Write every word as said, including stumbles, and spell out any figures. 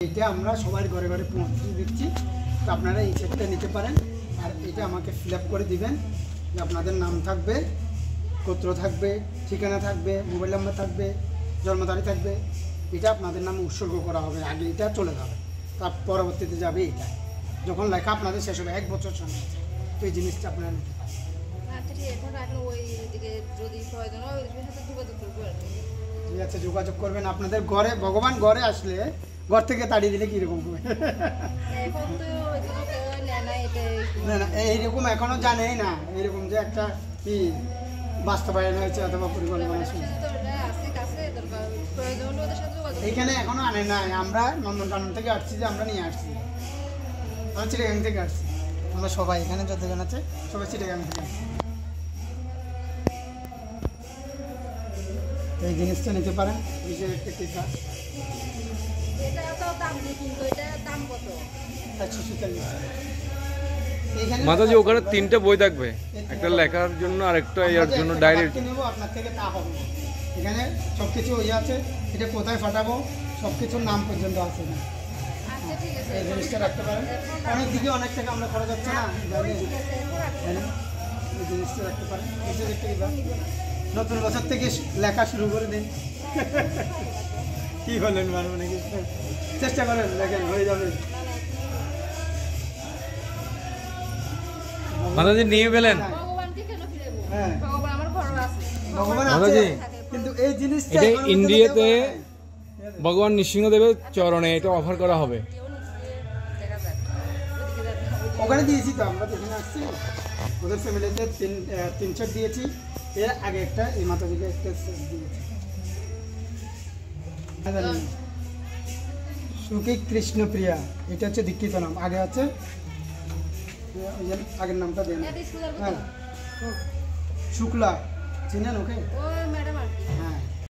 এটা আমরা সবার ঘরে ঘরে পৌঁছে দিচ্ছি, তো আপনারা এই সেটটা নিতে পারেন। আর এটা আমাকে ফিল আপ করে দিবেন যে আপনাদের নাম থাকবে, গোত্র থাকবে, ঠিকানা থাকবে, মোবাইল নাম্বার থাকবে, জন্ম তারিখ থাকবে। এটা আপনাদের নামে উৎসর্গ করা হবে, আগে এটা চলে যাবে, তার পরবর্তীতে যাবে এটা। যখন লেখা আপনাদের শেষ হবে এক বছর সময় আছে, তো এই জিনিসটা আপনারা নিতে পারেন। ঠিক আছে, যোগাযোগ করবেন। আপনাদের ঘরে ভগবান ঘরে আসলে ঘর থেকে তাড়িয়ে দিলে কীরকম হবে? না না, এইরকম এখনো জানেই না এইরকম যে একটা কি বাস্তবায়ন হয়েছে অথবা পরিকল্পনা শুনে এইখানে এখনো আনে নাই। আমরা নন্দনকানন থেকে আসছি, যে আমরা নিয়ে আসছি, আমরা চিটাগাং থেকে আসছি। আমরা সবাই এখানে যতজন আছে সবাই চিটাগাং থেকে আসছি। এই জিনিসটা নিতে পারেন, বিশেষ একটা টিকা একশো চল্লিশ। মাতাজি ওখানে তিনটে বই থাকবে, একটা লেখার জন্য আর একটা এর জন্য ডায়েরি নেব আপনার থেকে, তা হবে না। এখানে সব কিছু ইয়ে আছে, এটা কোথায় ফাটাবো সব কিছুর নাম পর্যন্ত আছে না। এই জিনিসটা রাখতে পারেন, অনেক দিকে অনেক টাকা আমরা খরচ হচ্ছে না, জানি এই জিনিসটা রাখতে পারেন। নতুন বছর থেকে লেখা শুরু করে দিন। কি বলেন মানব নাকি? চেষ্টা করেন, লেখেন, হয়ে যাবে। মাতাজি নিয়ে পেলেন? হ্যাঁ, ভগবান আছে, কিন্তু এই জিনিসটা এটা ইন্ডিয়াতে ভগবান নৃসিংহদেবের চরণে এটা অফার করা হবে। ওখানে দিয়েছি তো, আমরা তো এখানে আসছি, ওদের ফ্যামিলিতে তিন তিন সেট দিয়েছি। এর আগে একটা এই মাতাজিকে একটা সেট দিয়েছি। সুখী কৃষ্ণপ্রিয়া, এটা হচ্ছে দীক্ষিত নাম। আগে আছে ওই যে আগের নামটা দেন। হ্যাঁ, শুক্লা চিনেন ওকে?